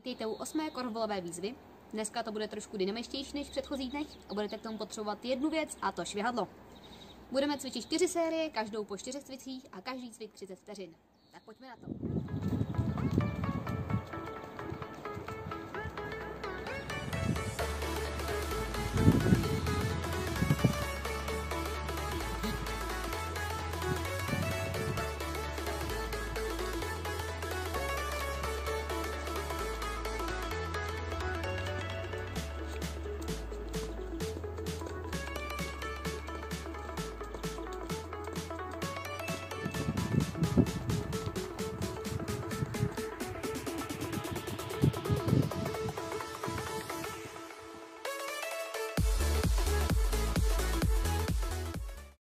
Vítejte u 8. korfbalové výzvy. Dneska to bude trošku dynamičtější než v předchozích dnech a budete k tomu potřebovat jednu věc, a to švihadlo. Budeme cvičit 4 série, každou po 4 cvicích a každý cvik 30 vteřin. Tak pojďme na to.